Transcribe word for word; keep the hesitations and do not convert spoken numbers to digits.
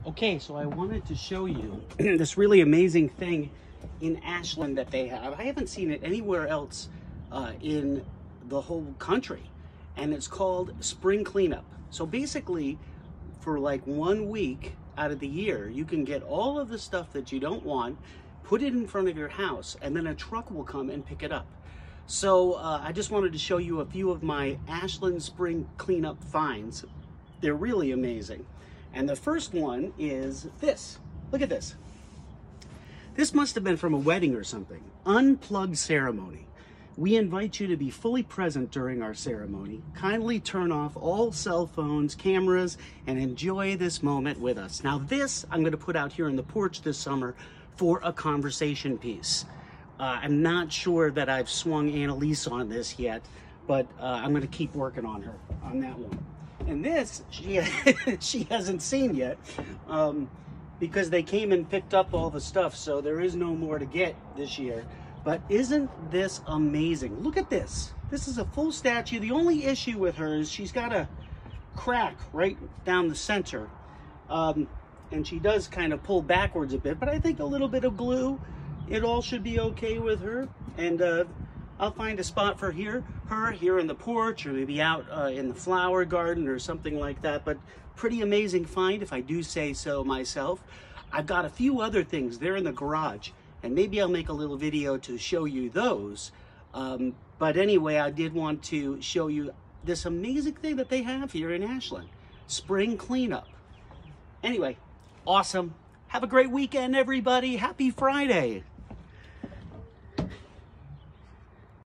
Okay, so I wanted to show you this really amazing thing in Ashland that they have. I haven't seen it anywhere else uh, in the whole country, and it's called spring cleanup. So basically, for like one week out of the year, you can get all of the stuff that you don't want, put it in front of your house, and then a truck will come and pick it up. So uh, I just wanted to show you a few of my Ashland spring cleanup finds. They're really amazing. And the first one is this. Look at this. This must have been from a wedding or something. Unplugged ceremony. We invite you to be fully present during our ceremony. Kindly turn off all cell phones, cameras, and enjoy this moment with us. Now this I'm going to put out here in the porch this summer for a conversation piece. Uh, I'm not sure that I've swung Annalise on this yet, but uh, I'm going to keep working on her on that one. And this, she, she hasn't seen yet, um, because they came and picked up all the stuff, so there is no more to get this year. But isn't this amazing? Look at this. This is a full statue. The only issue with her is she's got a crack right down the center. Um, and she does kind of pull backwards a bit, but I think a little bit of glue, it all should be okay with her. And uh, I'll find a spot for here, her here in the porch, or maybe out uh, in the flower garden or something like that. But pretty amazing find, if I do say so myself. I've got a few other things there in the garage, and maybe I'll make a little video to show you those. Um, but anyway, I did want to show you this amazing thing that they have here in Ashland. Spring cleanup. Anyway, awesome. Have a great weekend, everybody. Happy Friday.